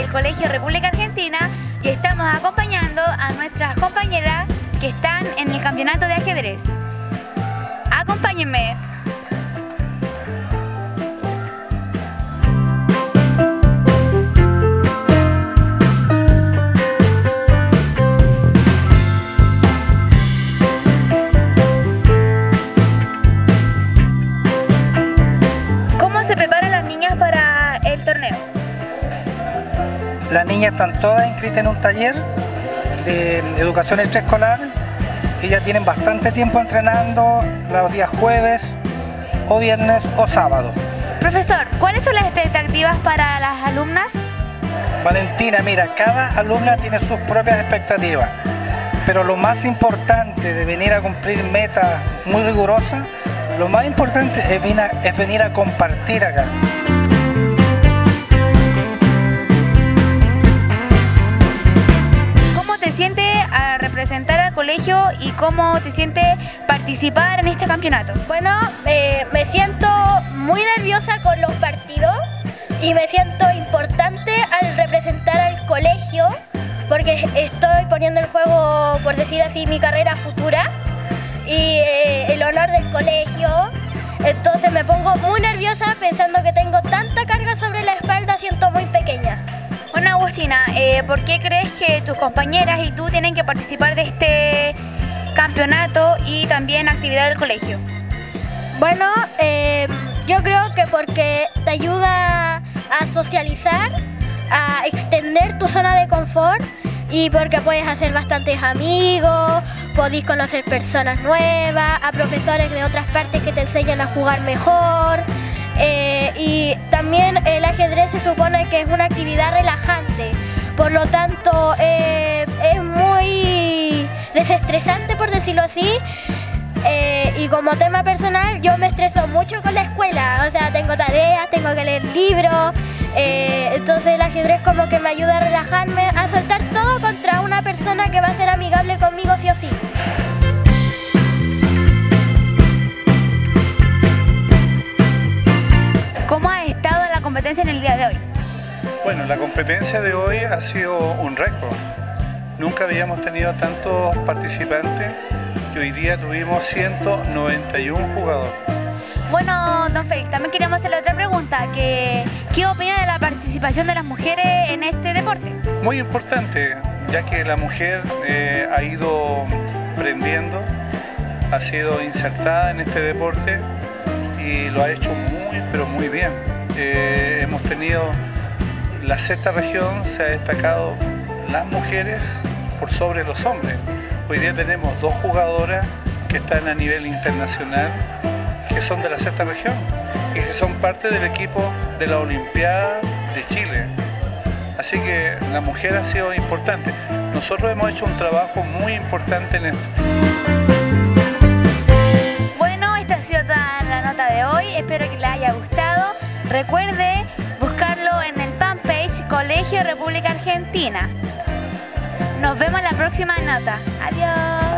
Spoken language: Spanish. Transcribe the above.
Colegio República Argentina y estamos acompañando a nuestras compañeras que están en el campeonato de ajedrez. Acompáñenme. ¿Cómo se preparan las niñas para el torneo? Las niñas están todas inscritas en un taller de educación extraescolar y ya tienen bastante tiempo entrenando los días jueves o viernes o sábado. Profesor, ¿cuáles son las expectativas para las alumnas? Valentina, mira, cada alumna tiene sus propias expectativas, pero lo más importante de venir a cumplir metas muy rigurosas, lo más importante es venir a compartir acá. ¿Te sientes a representar al colegio y cómo te sientes participar en este campeonato? Bueno, me siento muy nerviosa con los partidos y me siento importante al representar al colegio porque estoy poniendo en juego, por decir así, mi carrera futura y el honor del colegio. Entonces me pongo muy nerviosa pensando que tengo tanta carga sobre la espalda, siento muy pequeña. Bueno, Agustina, ¿por qué crees que tus compañeras y tú tienen que participar de este campeonato y también actividad del colegio? Bueno, yo creo que porque te ayuda a socializar, a extender tu zona de confort y porque puedes hacer bastantes amigos, podéis conocer personas nuevas, a profesores de otras partes que te enseñan a jugar mejor. Y también el ajedrez se supone que es una actividad relajante, por lo tanto es muy desestresante, por decirlo así, y como tema personal yo me estreso mucho con la escuela, o sea, tengo tareas, tengo que leer libros, entonces el ajedrez como que me ayuda a relajarme, a soltar todo contra una persona que va a ser amigable conmigo sí o sí. ¿Cómo ha estado la competencia en el día de hoy? Bueno, la competencia de hoy ha sido un récord. Nunca habíamos tenido tantos participantes y hoy día tuvimos 191 jugadores. Bueno, don Félix, también queríamos hacerle otra pregunta. ¿Qué opina de la participación de las mujeres en este deporte? Muy importante, ya que la mujer ha ido aprendiendo, ha sido insertada en este deporte y lo ha hecho pero muy bien. Hemos tenido, la sexta región se ha destacado las mujeres por sobre los hombres. Hoy día tenemos 2 jugadoras que están a nivel internacional, que son de la sexta región y que son parte del equipo de la Olimpiada de Chile. Así que la mujer ha sido importante. Nosotros hemos hecho un trabajo muy importante en esto. De hoy, espero que les haya gustado. Recuerde buscarlo en el fanpage Colegio República Argentina. Nos vemos en la próxima nota. Adiós.